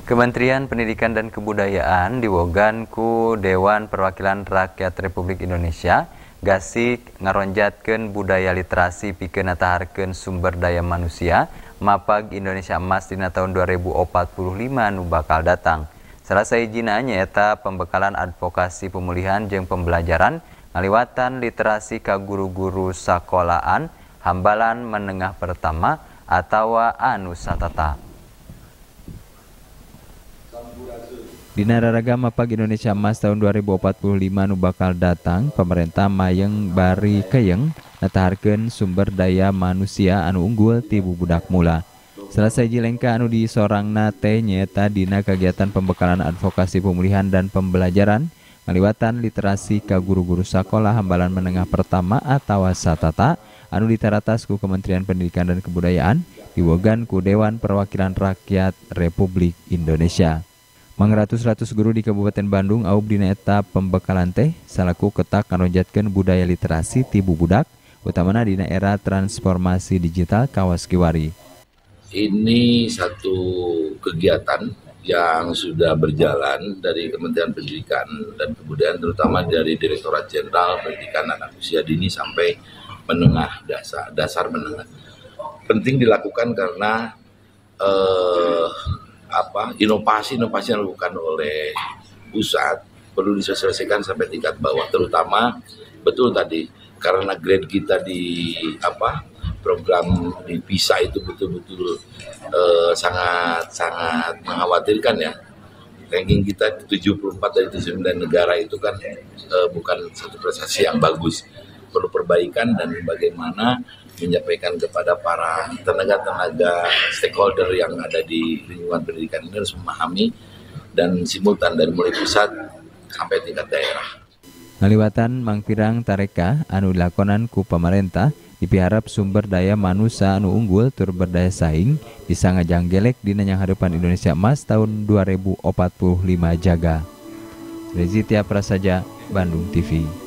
Kementerian Pendidikan dan Kebudayaan diwogan ku Dewan Perwakilan Rakyat Republik Indonesia gasik ngaronjatkeun budaya literasi pikeun nataharkeun sumber daya manusia mapag Indonesia Emas dina tahun 2045 nu bakal datang. Salah sahijina nyaeta pembekalan advokasi pemulihan jeung pembelajaran ngaliwatan literasi ka guru-guru sakolahan hambalan menengah pertama atawa anu satata. Dina raragam mapag Indonesia Emas tahun 2045 nu bakal datang, pemerintah mayeng bari keyeng nataharkeun sumber daya manusia anu unggul ti bubudak mula. Salah sahiji lengka anu disorangna teh nyaeta dina kegiatan pembekalan advokasi pemulihan dan pembelajaran ngaliwatan literasi ka guru-guru sakola hambalan menengah pertama atawa satata anu ditaratas ku Kementerian Pendidikan dan Kebudayaan diwogan ku Dewan Perwakilan Rakyat Republik Indonesia. Mangratus-ratus guru di Kabupaten Bandung aub dina eta pembekalan teh salaku ketak ngaronjatkeun budaya literasi ti bubudak utamana dina era transformasi digital kawas kiwari. Ini satu kegiatan yang sudah berjalan dari Kementerian Pendidikan dan Kebudayaan terutama dari Direktorat Jenderal Pendidikan Anak Usia Dini sampai menengah dasar menengah. Penting dilakukan karena inovasi yang dilakukan oleh pusat perlu disosialisasikan sampai tingkat bawah, terutama betul tadi karena grade kita di program di PISA itu betul-betul sangat mengkhawatirkan ya. Ranking kita 74 dari 79 negara itu kan bukan satu prestasi yang bagus. Perlu perbaikan dan bagaimana menyampaikan kepada para tenaga-tenaga stakeholder yang ada di lingkungan pendidikan ini harus memahami dan simultan dari mulai pusat sampai tingkat daerah. Ngaliwatan mangpirang tareka anu dilakonan ku pamarentah dipiharap sumber daya manusia anu unggul tur berdaya saing bisa ngajanggelek dina nyangharepan Indonesia Emas tahun 2045 jaga. Rezi Tia Prasaja, Bandung TV.